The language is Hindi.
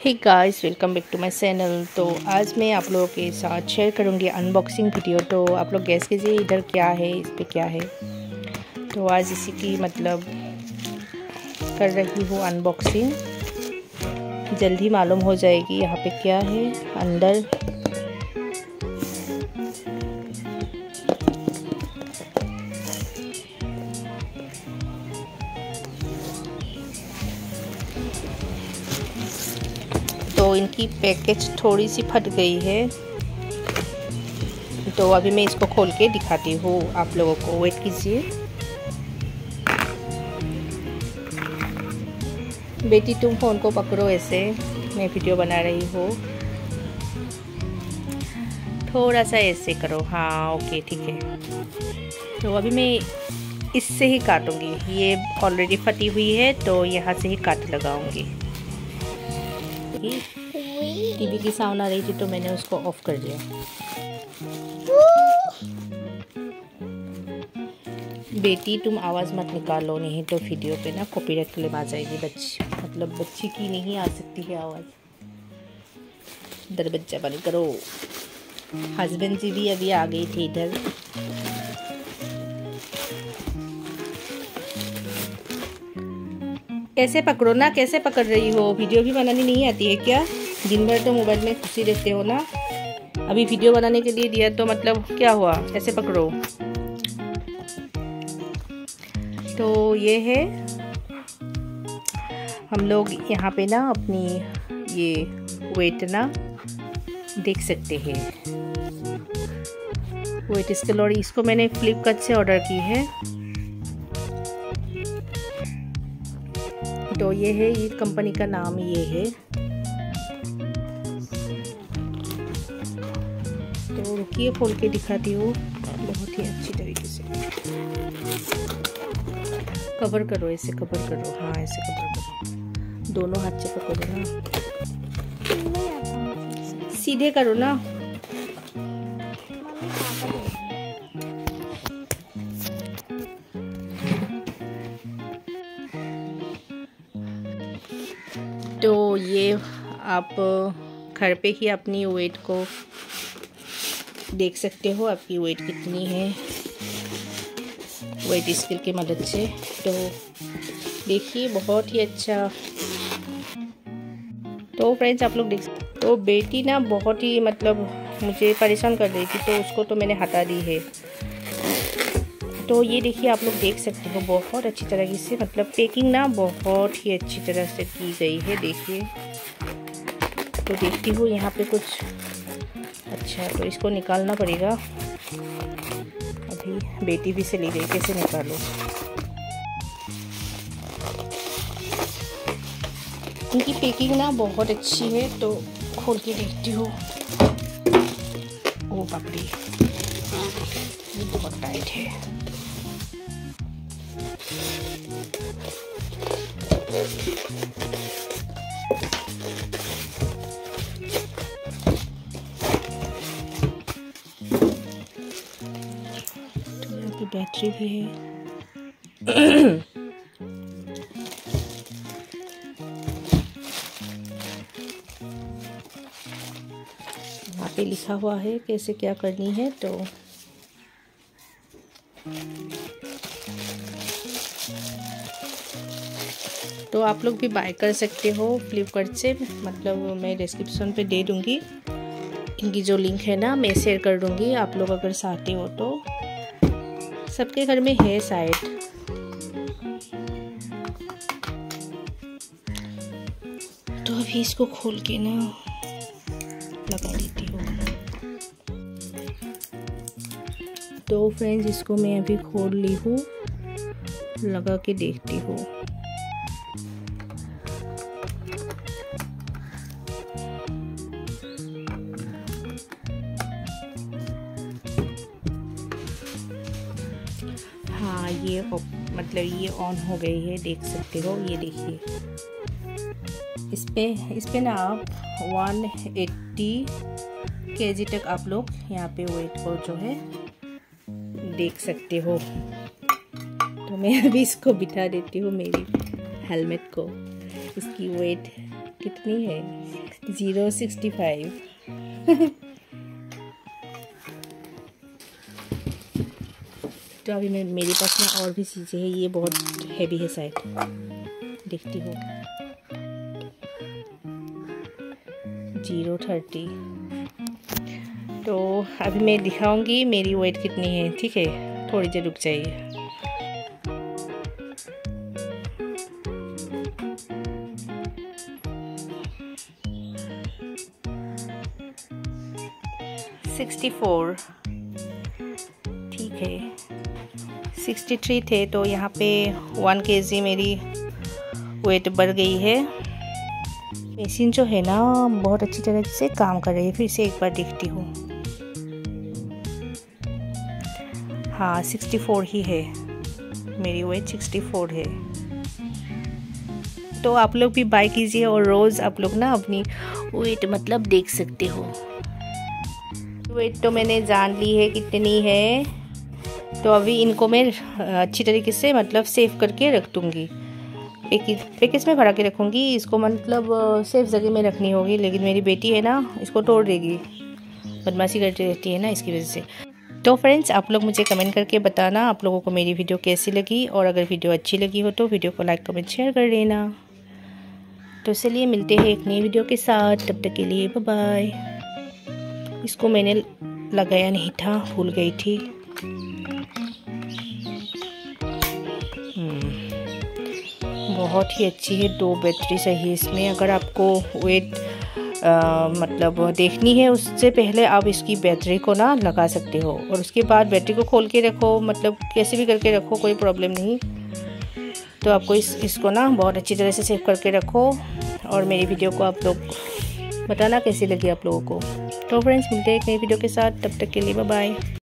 Hey guys, welcome back to my channel. तो आज मैं आप लोगों के साथ शेयर करूंगी अनबॉक्सिंग वीडियो। तो आप लोग गैस कीजिए इधर क्या है, इस पे क्या है। तो आज इसी की मतलब कर रही हूँ अनबॉक्सिंग। जल्द ही मालूम हो जाएगी यहाँ पे क्या है अंदर। तो इनकी पैकेज थोड़ी सी फट गई है, तो अभी मैं इसको खोल के दिखाती हूँ आप लोगों को। वेट कीजिए। बेटी तुम फ़ोन को पकड़ो, ऐसे मैं वीडियो बना रही हूँ। थोड़ा सा ऐसे करो, हाँ ओके ठीक है। तो अभी मैं इससे ही काटूंगी। ये ऑलरेडी फटी हुई है तो यहाँ से ही काट लगाऊंगी। टीवी की साउंड आ रही थी तो मैंने उसको ऑफ कर दिया। बेटी तुम आवाज़ मत निकालो, नहीं तो वीडियो पे ना कॉपीराइट क्लेम आ जाएगी। बच्ची की नहीं आ सकती है आवाज़। दरवाजा बंद करो। हस्बैंड जी भी अभी आ गई थी इधर। कैसे पकड़ो ना, कैसे पकड़ रही हो? वीडियो भी बनानी नहीं आती है क्या? दिन भर तो मोबाइल में खुशी रहते हो ना। अभी वीडियो बनाने के लिए दिया तो मतलब क्या हुआ? ऐसे पकड़ो। तो ये है, हम लोग यहाँ पे ना अपनी ये वेट ना देख सकते हैं। वेट स्केल, और इसको मैंने फ्लिपकार्ट से ऑर्डर की है। तो ये है, ये कंपनी का नाम ये है। तो रुकिए, खोल के दिखाती हूँ बहुत ही अच्छी तरीके से। कवर करो, ऐसे कवर करो, हाँ ऐसे कवर करो। दोनों हाथ से पकड़ो ना, सीधे करो ना। तो ये आप घर पे ही अपनी वेट को देख सकते हो, आपकी वेट कितनी है वेट स्केल की मदद से। तो देखिए, बहुत ही अच्छा। तो फ्रेंड्स, आप लोग देख सकते। तो बेटी ना बहुत ही मतलब मुझे परेशान कर रही थी, तो उसको तो मैंने हटा दी है। तो ये देखिए, आप लोग देख सकते हो बहुत अच्छी तरीके से, मतलब पैकिंग ना बहुत ही अच्छी तरह से की गई है। देखिए, तो देखती हूँ यहाँ पे कुछ अच्छा, तो इसको निकालना पड़ेगा। अभी बेटी भी से ली गई, कैसे निकालो। इनकी पैकिंग ना बहुत अच्छी है, तो खोल के देखती हूँ। ओ बाप रे, ये बहुत टाइट है। तो यहाँ पे बैटरी भी है। यहाँ पे लिखा हुआ है कैसे क्या करनी है। तो आप लोग भी बाय कर सकते हो फ्लिपकार्ट से, मतलब मैं डिस्क्रिप्शन पे दे दूँगी। इनकी जो लिंक है ना मैं शेयर कर दूँगी, आप लोग अगर चाहते हो तो। सबके घर में है शायद। तो अभी इसको खोल के ना लगा देती हूँ। तो फ्रेंड्स, इसको मैं अभी खोल ली हूँ, लगा के देखती हूँ। हाँ, ये मतलब ये ऑन हो गई है, देख सकते हो। ये देखिए, इस पे ना आप 180 kg तक आप लोग यहाँ पे वेट को जो है देख सकते हो। तो मैं अभी इसको बिठा देती हूँ, मेरी हेलमेट को, इसकी वेट कितनी है? 065। तो अभी मेरे पास ना और भी चीज़ें हैं, ये बहुत हैवी है शायद, देखती हूँ। 030। तो अभी मैं दिखाऊंगी मेरी वेट कितनी है, ठीक है? थोड़ी देर रुक जाइए। $64, ठीक है। 63 थे, तो यहाँ पे 1 kg मेरी वेट बढ़ गई है। मशीन जो है ना बहुत अच्छी तरह से काम कर रही है। फिर से एक बार देखती हूँ। हाँ 64 ही है, मेरी वेट 64 है। तो आप लोग भी बाय कीजिए और रोज़ आप लोग ना अपनी वेट मतलब देख सकते हो। वेट तो मैंने जान ली है कितनी है, तो अभी इनको मैं अच्छी तरीके से मतलब सेव करके रख दूँगी। पैकेज में भरा के रखूँगी इसको, मतलब सेफ जगह में रखनी होगी। लेकिन मेरी बेटी है ना, इसको तोड़ देगी, बदमाशी करती रहती है ना, इसकी वजह से। तो फ्रेंड्स, आप लोग मुझे कमेंट करके बताना आप लोगों को मेरी वीडियो कैसी लगी, और अगर वीडियो अच्छी लगी हो तो वीडियो को लाइक कमेंट शेयर कर देना। तो चलिए मिलते हैं एक नई वीडियो के साथ, तब तक के लिए बाय बाय। इसको मैंने लगाया नहीं था, भूल गई थी। बहुत ही अच्छी है, 2 बैटरी सही है इसमें। अगर आपको वेट मतलब देखनी है, उससे पहले आप इसकी बैटरी को ना लगा सकते हो, और उसके बाद बैटरी को खोल के रखो, मतलब कैसे भी करके रखो, कोई प्रॉब्लम नहीं। तो आपको इसको ना बहुत अच्छी तरह से सेव करके रखो, और मेरी वीडियो को आप लोग बताना कैसी लगी आप लोगों को। तो फ्रेंड्स, मिलते हैं एक नई वीडियो के साथ, तब तक के लिए बाय बाय।